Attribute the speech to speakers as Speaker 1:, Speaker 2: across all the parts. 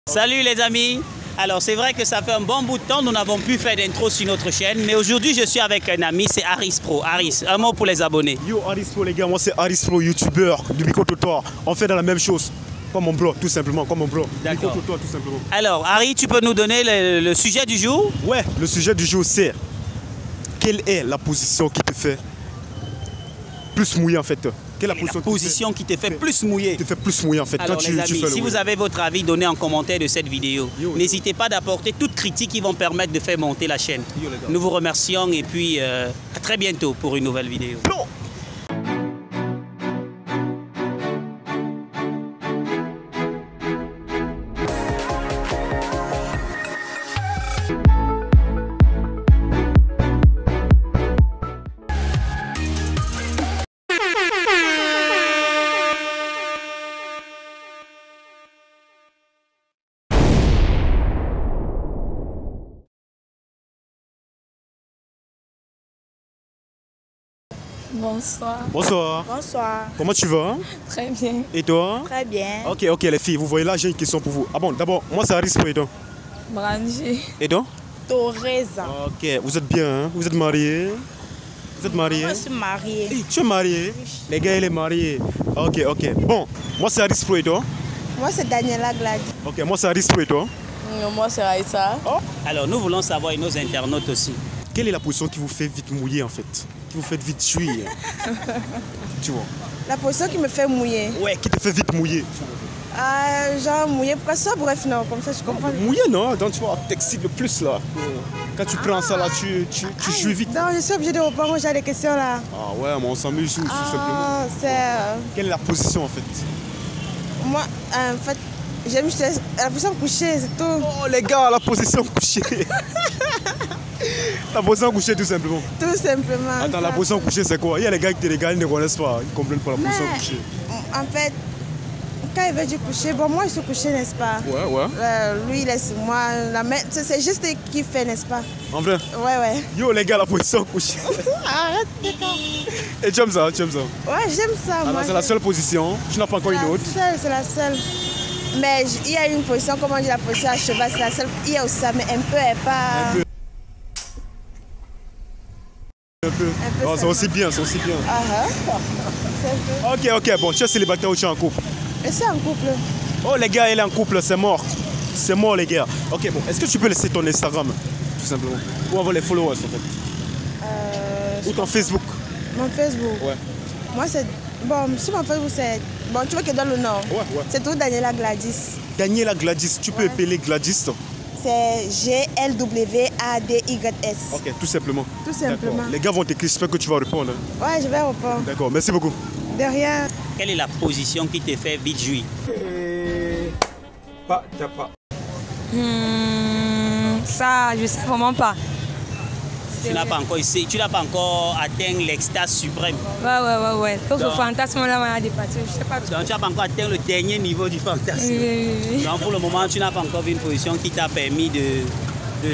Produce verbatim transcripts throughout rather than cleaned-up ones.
Speaker 1: Salut les amis. Alors c'est vrai que ça fait un bon bout de temps nous n'avons pu faire d'intro sur notre chaîne, mais aujourd'hui je suis avec un ami, c'est Aris Pro. Aris, un mot pour les abonnés.
Speaker 2: Yo Aris Pro les gars, moi c'est Aris Pro, youtubeur du micro-trottoir. On fait dans la même chose, comme mon blog tout simplement, comme mon blog. Micro-trottoir tout simplement.
Speaker 1: Alors Aris, tu peux nous donner le, le sujet du jour?
Speaker 2: Ouais, le sujet du jour c'est quelle est la position qui te fait plus mouiller en fait? Quelle est la position,
Speaker 1: la position qui te fait, qui te fait plus mouiller?
Speaker 2: Qui te fait plus mouiller en fait.
Speaker 1: Alors
Speaker 2: quand
Speaker 1: les
Speaker 2: tu,
Speaker 1: amis,
Speaker 2: tu fais
Speaker 1: si
Speaker 2: le
Speaker 1: vous avez votre avis, donnez en commentaire de cette vidéo. N'hésitez pas d'apporter toutes critiques qui vont permettre de faire monter la chaîne. Yo, nous vous remercions et puis euh, à très bientôt pour une nouvelle vidéo.
Speaker 2: Non.
Speaker 3: Bonsoir.
Speaker 2: Bonsoir.
Speaker 3: Bonsoir.
Speaker 2: Comment tu vas?
Speaker 3: Très bien.
Speaker 2: Et toi?
Speaker 3: Très bien.
Speaker 2: Ok, ok les filles, vous voyez là, j'ai une question pour vous. Ah bon, d'abord, moi c'est Aris Pro et toi?
Speaker 3: Branché.
Speaker 2: Et toi?
Speaker 3: Thoreza.
Speaker 2: Ok, vous êtes bien, hein? Vous êtes mariés? Vous êtes mariés?
Speaker 3: Moi je suis mariée.
Speaker 2: Hey, tu es marié? Les gars, il est marié. Ok, ok. Bon, moi c'est Aris Pro et toi?
Speaker 3: Moi c'est Daniela Gladys.
Speaker 2: Ok, moi c'est Aris Pro et toi?
Speaker 3: Moi c'est Aïssa.
Speaker 2: Oh.
Speaker 1: Alors nous voulons savoir et nos internautes aussi.
Speaker 2: Quelle est la position qui vous fait vite mouiller en fait? Qui vous fait vite fuir? Tu vois?
Speaker 3: La position qui me fait mouiller.
Speaker 2: Ouais, qui te fait vite mouiller.
Speaker 3: Ah, genre mouiller, pourquoi ça? Bref, non, comme ça je comprends.
Speaker 2: Mouiller, non, donc tu vois, t'excites le plus là. Quand tu ah. prends ça là, tu, tu, tu joues vite.
Speaker 3: Non, je suis obligée de répondre, j'ai des questions là.
Speaker 2: Ah ouais, mais on s'amuse tout
Speaker 3: ah,
Speaker 2: simplement.
Speaker 3: c'est...
Speaker 2: Quelle est la position en fait?
Speaker 3: Moi, en fait, j'aime la position couchée, c'est tout.
Speaker 2: Oh les gars, la position couchée. La position couchée tout simplement.
Speaker 3: Tout simplement.
Speaker 2: Attends, ça. La position couchée c'est quoi? Il y a les gars qui te regardent, ils ne connaissent pas, ils ne comprennent pas la
Speaker 3: mais,
Speaker 2: position couchée.
Speaker 3: En fait, quand il veut dire coucher, bon moi je suis couché, n'est-ce pas?
Speaker 2: Ouais, ouais.
Speaker 3: Euh, lui il est sur moi, c'est juste qu'il fait, n'est-ce pas?
Speaker 2: En vrai?
Speaker 3: Ouais, ouais.
Speaker 2: Yo les gars, la position couchée.
Speaker 3: Arrête, d'accord.
Speaker 2: Et tu aimes ça, tu aimes ça?
Speaker 3: Ouais, j'aime ça.
Speaker 2: Ah,
Speaker 3: moi.
Speaker 2: C'est la seule position, tu n'as pas encore une autre?
Speaker 3: C'est la seule. Mais il y a une position, comment on dit la position à cheval, c'est la seule. Il y a aussi ça, mais un peu, et pas...
Speaker 2: Un peu. Un peu. Un peu oh, c'est aussi bien, c'est aussi bien.
Speaker 3: Uh -huh.
Speaker 2: Ok, ok, bon, tu es célibataire ou tu es en couple?
Speaker 3: Je suis en couple.
Speaker 2: Oh les gars, elle est en couple, c'est mort. C'est mort les gars. Ok, bon, est-ce que tu peux laisser ton Instagram, tout simplement? Ou avoir les followers en fait?
Speaker 3: Euh,
Speaker 2: ou ton Facebook?
Speaker 3: Mon Facebook?
Speaker 2: Ouais.
Speaker 3: Moi c'est... Bon, sur mon Facebook c'est... Bon, tu vois que dans le Nord?
Speaker 2: Ouais, ouais.
Speaker 3: C'est tout Daniela Gladys.
Speaker 2: Daniela Gladys, tu peux ouais. épeler Gladys?
Speaker 3: C'est G L W A D Y S.
Speaker 2: Ok, tout simplement.
Speaker 3: Tout simplement.
Speaker 2: Les gars vont t'écrire, j'espère que tu vas répondre. Hein.
Speaker 3: Ouais, je vais répondre.
Speaker 2: D'accord, merci beaucoup.
Speaker 3: De rien.
Speaker 1: Quelle est la position qui te fait vite jouir?
Speaker 4: Pas, t'as pas.
Speaker 5: Hmm, ça, je sais vraiment pas.
Speaker 1: Tu n'as pas encore essayé, tu n'as pas encore atteint l'extase suprême.
Speaker 5: Ouais, ouais, ouais, ouais. Donc, le fantasme là m'a dépassé, je sais pas.
Speaker 1: Donc tu n'as pas encore atteint le dernier niveau du fantasme.
Speaker 5: Oui, oui, oui.
Speaker 1: Donc pour le moment, tu n'as pas encore vu une position qui t'a permis de... de...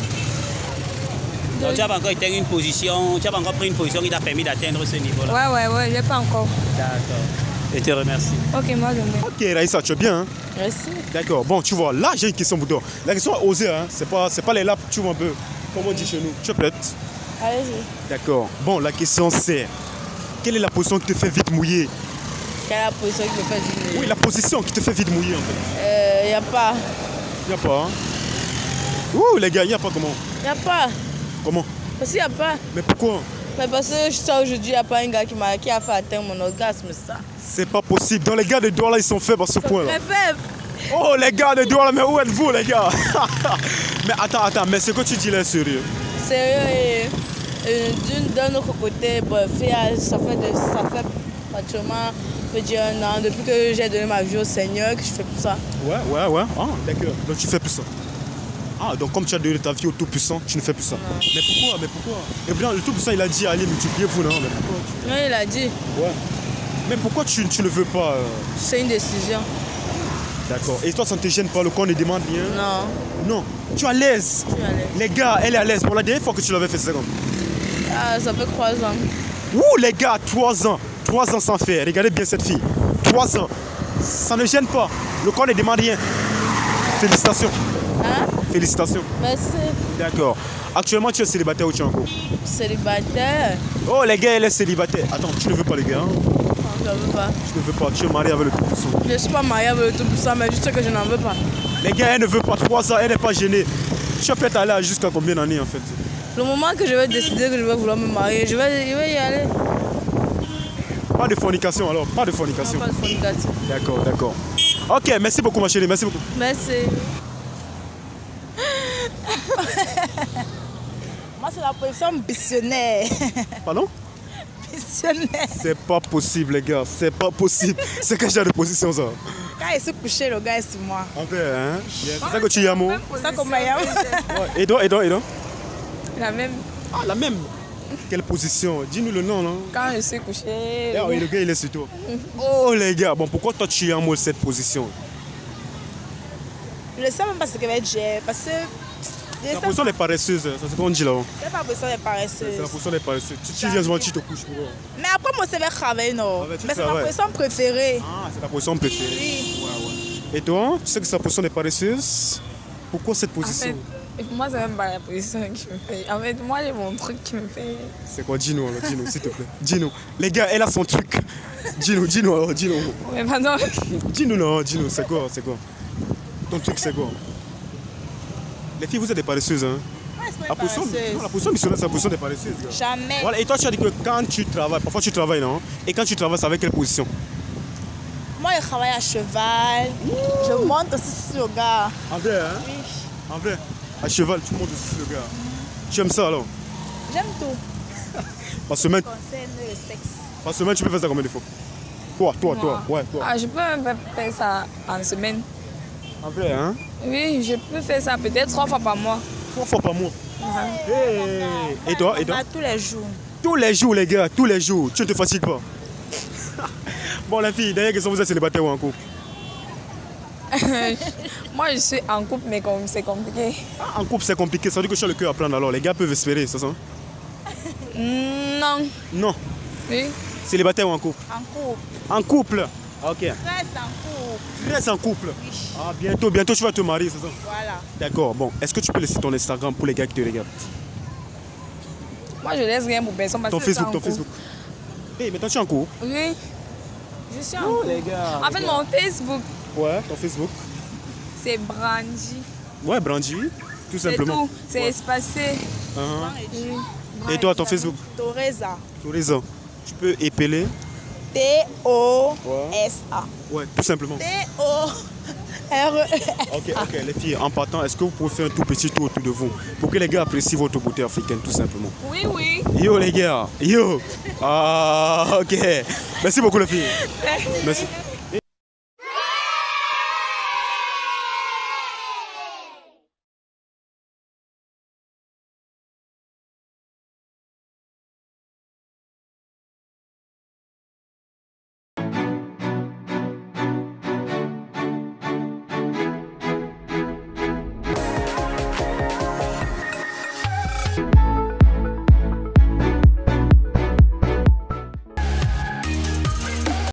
Speaker 1: Donc tu n'as pas encore atteint une position, tu n'as pas encore pris une position qui t'a permis d'atteindre ce niveau-là.
Speaker 5: Ouais, ouais, ouais, je n'ai pas encore.
Speaker 1: D'accord. Je te remercie.
Speaker 5: Ok, moi de même.
Speaker 2: Ok, Raïssa, tu es bien, hein?
Speaker 5: Merci.
Speaker 2: D'accord, bon, tu vois, là j'ai une question pour toi. La question est osée, hein? C'est pas, c'est pas les laps, tu vois un peu. Comme on dit chez nous. Tu es prête?
Speaker 3: Allez-y.
Speaker 2: D'accord. Bon, la question c'est, quelle est la position qui te fait vite mouiller?
Speaker 3: Quelle est la position qui me fait vite mouiller?
Speaker 2: Oui, la position qui te fait vite mouiller en fait.
Speaker 3: Euh, y a pas.
Speaker 2: Y a pas, hein? Ouh, les gars, y a pas comment?
Speaker 3: Y a pas.
Speaker 2: Comment?
Speaker 3: Parce qu'il y a pas.
Speaker 2: Mais pourquoi?
Speaker 3: Mais parce que je sais aujourd'hui, y a pas un gars qui m'a qui a fait atteindre mon orgasme, ça.
Speaker 2: C'est pas possible. Dans les gars de doigts là, ils sont faibles à ce point là.
Speaker 3: Très faible.
Speaker 2: Oh les gars de doigts là, mais où êtes-vous les gars? Mais attends, attends, mais ce que tu dis là est sérieux?
Speaker 3: Sérieux et, et d'un autre côté, bref, ça fait, de, ça fait pratiquement, je peux dire un an, depuis que j'ai donné ma vie au Seigneur, que je fais plus ça.
Speaker 2: Ouais, ouais, ouais. Ah, d'accord. Donc tu fais plus ça. Ah, donc comme tu as donné ta vie au Tout-Puissant, tu ne fais plus ça. Non. Mais pourquoi? Mais pourquoi? Et bien, le Tout-Puissant, il a dit, allez, multipliez-vous, non? Mais pourquoi tu...
Speaker 3: Non, il a dit.
Speaker 2: Ouais. Mais pourquoi tu, tu ne veux pas euh...
Speaker 3: C'est une décision.
Speaker 2: D'accord. Et toi, ça ne te gêne pas, le corps ne demande rien?
Speaker 3: Non.
Speaker 2: Non. Tu es à l'aise?
Speaker 3: Je suis à l'aise.
Speaker 2: Les gars, elle est à l'aise. Pour la dernière fois que tu l'avais fait, c'est quand?
Speaker 3: Ah, ça fait trois ans.
Speaker 2: Ouh, les gars, trois ans. Trois ans sans faire. Regardez bien cette fille. Trois ans. Ça ne gêne pas. Le corps ne demande rien. félicitations.
Speaker 3: Hein?
Speaker 2: Félicitations.
Speaker 3: Merci.
Speaker 2: D'accord. Actuellement, tu es célibataire ou tu es en couple?
Speaker 3: Célibataire.
Speaker 2: Oh, les gars, elle est célibataire. Attends, tu ne veux pas les gars, hein?
Speaker 3: Non, je ne veux pas.
Speaker 2: Tu ne veux pas, tu es marié avec le tout puissant.
Speaker 3: Je ne suis pas mariée avec le tout puissant, mais juste que je n'en veux pas.
Speaker 2: Les gars, elle ne veut pas trois ans, elle n'est pas gênée. Tu es prête à aller jusqu'à combien d'années en fait?
Speaker 3: Le moment que je vais décider que je vais vouloir me marier, je vais, je vais y aller.
Speaker 2: Pas de fornication alors, pas de fornication.
Speaker 3: Non, pas de fornication.
Speaker 2: D'accord, d'accord. Ok, merci beaucoup ma chérie, merci beaucoup.
Speaker 3: Merci. Moi, c'est la position missionnaire.
Speaker 2: Pardon?
Speaker 3: Missionnaire.
Speaker 2: C'est pas possible les gars, c'est pas possible. C'est quel genre de position ça?
Speaker 3: Quand il s'est couché, le gars est sur moi.
Speaker 2: En fait, hein? C'est ça que tu y as, moi?
Speaker 3: C'est ça qu'on m'a dit.
Speaker 2: Et toi, et toi, et toi?
Speaker 5: La même.
Speaker 2: Ah, la même? Quelle position? Dis-nous le nom, non?
Speaker 5: Quand je suis couchée.
Speaker 2: Ah oui, le gars, il est sur toi. Oh, les gars, bon, pourquoi toi, tu es en mode cette position?
Speaker 3: Je ne sais même pas ce que va être j'ai. Parce que.
Speaker 2: La position des paresseuses, ça c'est quoi on dit là-bas?
Speaker 3: C'est pas la position des paresseuses.
Speaker 2: C'est la position des paresseuses. Tu, tu viens souvent, tu te couches pour eux.
Speaker 3: Mais après, moi, c'est vers travailler, non?
Speaker 2: Ah, mais tu
Speaker 3: Mais c'est ma
Speaker 2: travailles.
Speaker 3: position préférée.
Speaker 2: Ah, c'est ta position préférée.
Speaker 3: Oui.
Speaker 2: Ouais, ouais. Et toi, tu sais que c'est la position des paresseuses? Pourquoi cette
Speaker 5: En
Speaker 2: position?
Speaker 5: fait, moi, c'est même pas la position qui me fait. En fait, moi, j'ai mon truc qui me fait.
Speaker 2: C'est quoi? Dis-nous alors, dis-nous, s'il te plaît. Dis-nous. Les gars, elle a son truc. Dis-nous, dis-nous alors, dis-nous.
Speaker 5: Mais pardon.
Speaker 2: Dis-nous non, dis-nous, c'est quoi, c'est quoi? Ton truc, c'est quoi? Les filles, vous êtes des paresseuses, hein? La position, non, la position missionnaire, c'est la position des paresseuses, gars.
Speaker 3: Jamais.
Speaker 2: Voilà, et toi, tu as dit que quand tu travailles, parfois tu travailles, non? Et quand tu travailles, c'est avec quelle position?
Speaker 3: Moi, je travaille à cheval. Je monte aussi sur le gars.
Speaker 2: En vrai, hein?
Speaker 3: Oui.
Speaker 2: En vrai, à cheval, tu montes aussi le gars. Tu aimes ça alors?
Speaker 3: J'aime tout.
Speaker 2: Par semaine,
Speaker 3: Concerne le sexe.
Speaker 2: par semaine, tu peux faire ça combien de fois? Toi, toi, toi, ouais, toi.
Speaker 5: Ah, je peux même faire ça en semaine.
Speaker 2: En vrai, hein?
Speaker 5: Oui, je peux faire ça peut-être trois fois par mois.
Speaker 2: Trois fois par mois. Hey. Et toi, et toi?
Speaker 3: À tous les jours.
Speaker 2: Tous les jours, les gars, tous les jours. Tu ne te fatigues pas. Bon, les filles, dernière question, vous êtes célibataire ou en couple?
Speaker 5: Moi, je suis en couple, mais comme c'est compliqué.
Speaker 2: Ah, en couple, c'est compliqué. Ça veut dire que tu as le cœur à prendre alors. Les gars peuvent espérer, c'est ça?
Speaker 5: Non.
Speaker 2: Non.
Speaker 5: Oui.
Speaker 2: Célibataire ou en couple?
Speaker 3: En couple.
Speaker 2: En couple. Ok.
Speaker 3: Reste en couple.
Speaker 2: Reste en couple.
Speaker 3: Oui.
Speaker 2: Ah, bientôt, bientôt tu vas te marier, c'est ça?
Speaker 3: Voilà.
Speaker 2: D'accord. Bon, est-ce que tu peux laisser ton Instagram pour les gars qui te regardent?
Speaker 5: Moi, je laisse rien pour personne parce
Speaker 2: Ton
Speaker 5: que je suis
Speaker 2: Facebook,
Speaker 5: en
Speaker 2: ton
Speaker 5: couple.
Speaker 2: Facebook. Hey, mais toi tu es en couple?
Speaker 5: Oui. Je suis en
Speaker 2: Oh,
Speaker 5: couple.
Speaker 2: les gars.
Speaker 5: En fait, mon Facebook,
Speaker 2: Ouais, ton Facebook.
Speaker 5: c'est Brandy.
Speaker 2: Ouais, Brandy, tout
Speaker 5: C'est
Speaker 2: simplement.
Speaker 5: tout. C'est espacé.
Speaker 2: Uh-huh.
Speaker 5: Oui.
Speaker 2: Et toi, ton Facebook?
Speaker 3: Toreza.
Speaker 2: Tourisme. Tu peux épeler.
Speaker 3: T O S A.
Speaker 2: Ouais, tout simplement.
Speaker 3: T O R E S.
Speaker 2: Ok, ok, les filles, en partant, est-ce que vous pouvez faire un tout petit tour autour de vous pour que les gars apprécient votre beauté africaine, tout simplement?
Speaker 5: Oui, oui.
Speaker 2: Yo, les gars, yo. Ah, ok. Merci beaucoup, les filles.
Speaker 3: Merci.
Speaker 2: Merci.